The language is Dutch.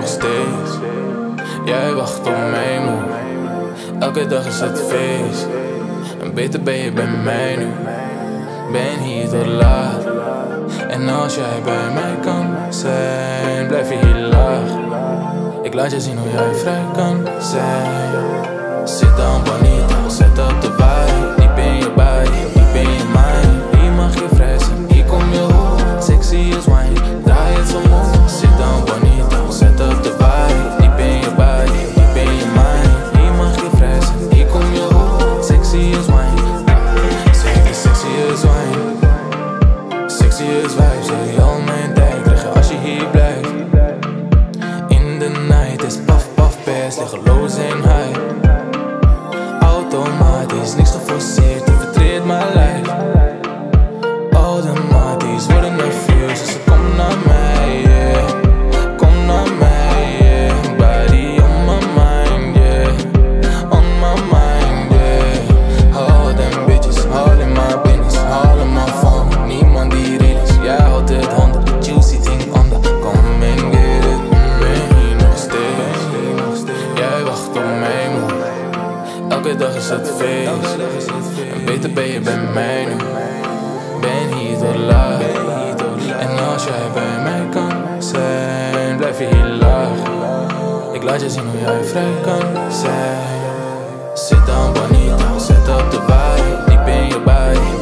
nog steeds. Jij wacht op mij moe, elke dag is het feest. En beter ben je bij mij nu, ben hier tot laat. En als jij bij mij kan zijn, blijf je hier laag. Ik laat je zien hoe jij vrij kan zijn. Sit down bonita, zet op de vibe. Diep in je body, diep in je mind. Hier mag je vrij zijn, hier kom je hoog. Sexy as wine, draai het zo omhoog. Sit down bonita, zet op de vibe. Diep in je body, diep in je mind. Hier mag je vrij zijn, hier kom je hoog. Sexy as wine, sexy as wine. Sexy as vibes, zeg al mijn tijd terug als je hier blijft. In de night is puff puff pass, liggeloos en high. Automatisch, niks geforceerd, je vertreedt mijn lijf. Automatisch, worden nerveus, dus kom naar mij, yeah. Kom naar mij, yeah. Body on my mind, yeah. On my mind, yeah. All them bitches, all in my business, all in my phone. Niemand die real is, jij houdt het 100, juicy thing onder. Kom en get it, ben hier nog steeds. Jij wacht op mij moe, elke dag is het feest. En beter ben je bij mij nu, ben hier tot laat. En als jij bij mij kan zijn, blijf je hier laag. Ik laat je zien hoe jij vrij kan zijn. Sit down bonita, zet op de vibe. Diep in je body,